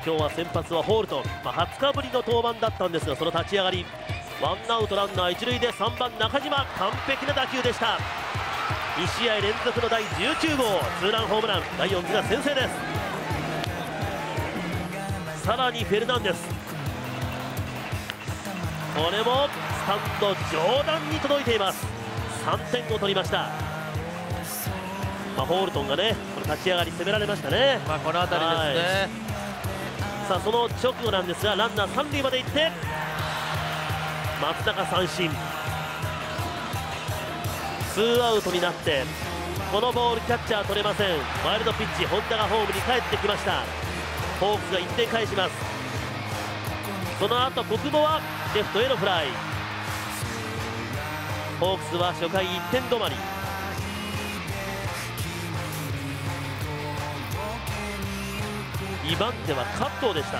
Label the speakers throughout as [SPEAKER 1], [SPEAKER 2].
[SPEAKER 1] 今日は先発はホールトン、20日ぶりの登板だったんですが、その立ち上がりワンアウトランナー一塁で3番中島、完璧な打球でした。2試合連続の第19号ツーランホームラン、ライオンズが先制です。さらにフェルナンデス、これもスタンド上段に届いています。3点を取りました。ホールトンがね、この立ち上がり攻められましたね。
[SPEAKER 2] この辺りですね。
[SPEAKER 1] さあその直後なんですが、ランナー3塁まで行って松中三振、ツーアウトになって、このボールキャッチャー取れません。ワイルドピッチ、本田がホームに帰ってきました。ホークスが1点返します。その後小久保はレフトへのフライ。ホークスは初回1点止まり。2番手はカットでした。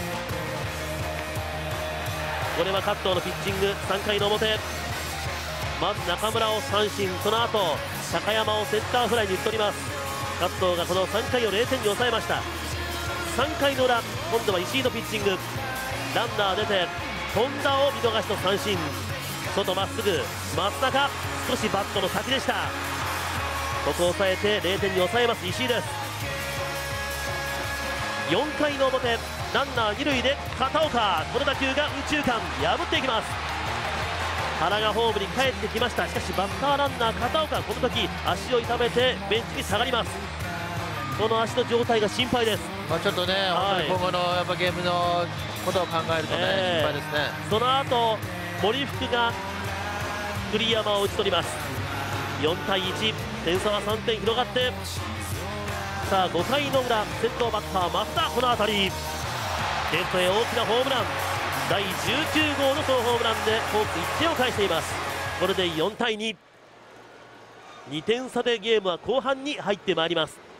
[SPEAKER 1] これはカットのピッチング。3回の表、まず中村を三振、その後高山をセンターフライに打ち取ります。カットがこの3回を0点に抑えました。3回の裏、今度は石井のピッチング。ランナー出て本田を見逃しの三振、外まっすぐ松中、少しバットの先でした。ここを抑えて0点に抑えます石井です。4回の表、ランナー2塁で片岡、この打球が右中間破っていきます。原がホームに帰ってきました。しかしバッターランナー片岡、この時足を痛めてベンチに下がります。この足の状態が心配です。
[SPEAKER 2] ちょっとね、本当に今後のやっぱゲームのことを考えるとね、心配ですね。
[SPEAKER 1] その後森福が栗山を打ち取ります。4対1、点差は3点広がって、さあ5回の裏、先頭バッター増田、この当たりレフトへ大きなホームラン、第19号のソロホームランでホークス1点を返しています。これで4対2、2点差でゲームは後半に入ってまいります。